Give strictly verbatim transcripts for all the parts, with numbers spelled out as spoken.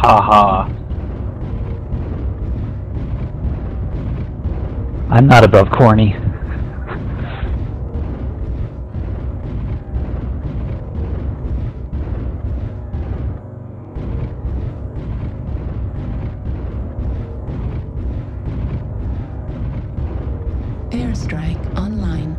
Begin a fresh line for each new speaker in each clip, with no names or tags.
ha. I'm not above corny.
Airstrike online.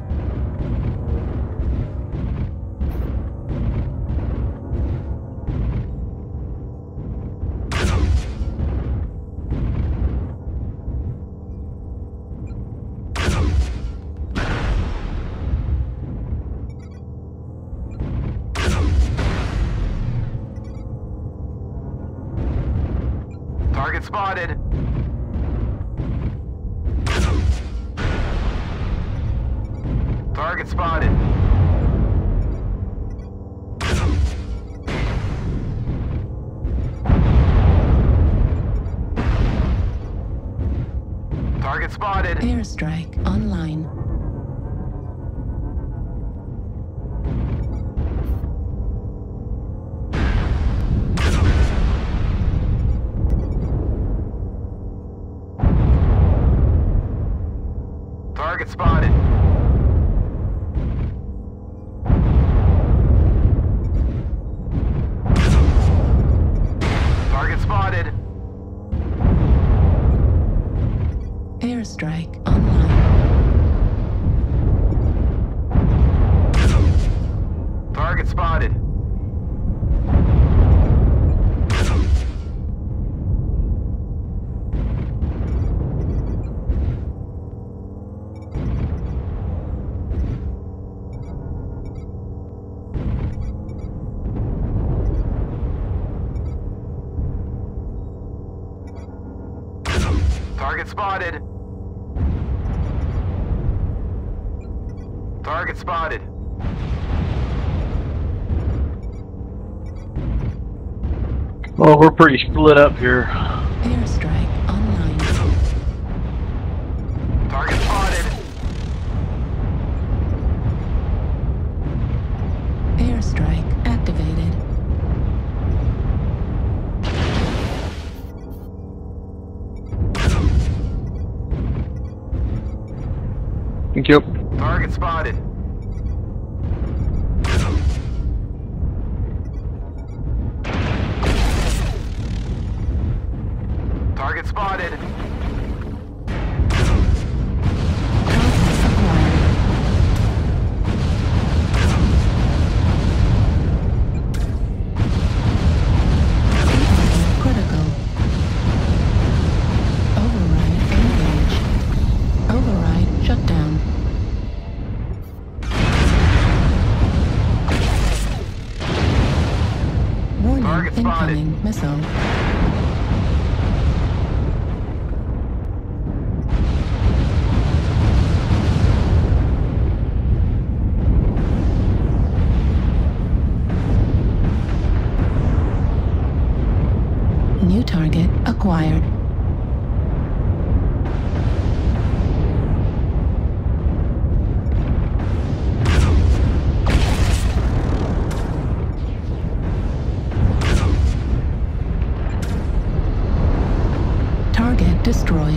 Target spotted. Target spotted. Target spotted.
Airstrike online.
Target spotted. Target spotted.
Airstrike online.
Target spotted. Target spotted. Target spotted.
Well, we're pretty split up here.
Airstrike online.
Target spotted.
Airstrike activated.
Thank you.
Target spotted. Target spotted.
Critical. Override engaged. Override shut down. Warning,
Target spotted.
incoming missile. New target acquired. Target destroyed.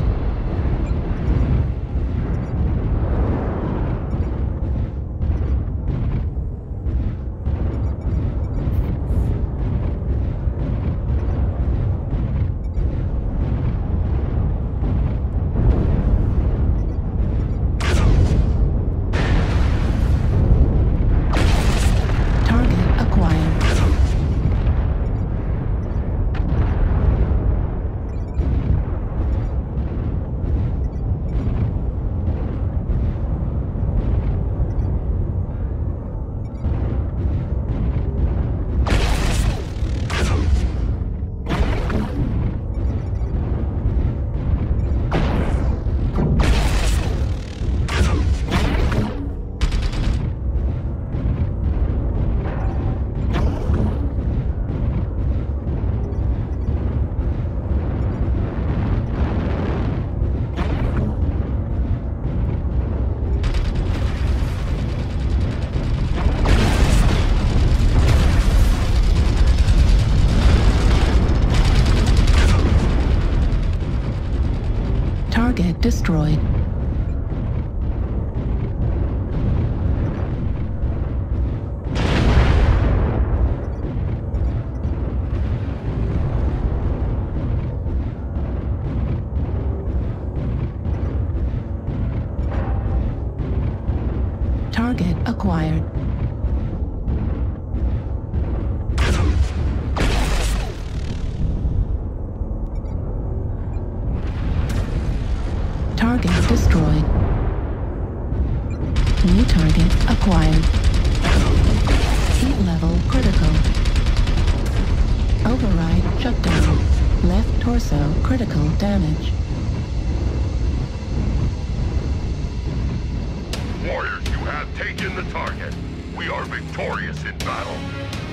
destroyed. Target acquired. Target destroyed. New target acquired. Heat level critical. Override shut down. Left torso critical damage.
Warriors, you have taken the target. We are victorious in battle.